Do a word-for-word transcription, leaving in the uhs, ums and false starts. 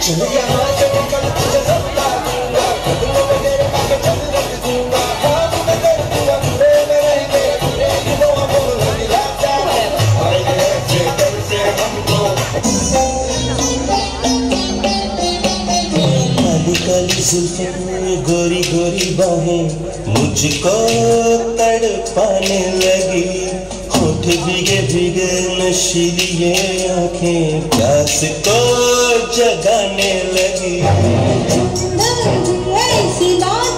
चल यहाँ से निकल तुझे समझा दूंगा, बदलों में तेरे आगे चल रख दूंगा, ख्वाब में तेरे तू अंधेरे में रहेंगे, तेरी वो हम बोल लग जाए, आएंगे ऐसे डर से हमको। काली काली जुल्फें गोरी गोरी बाहें मुझको तड़पाने लगी, होठ भीगे भीगे नशीली ये आंखें प्यास को जगाने लगी।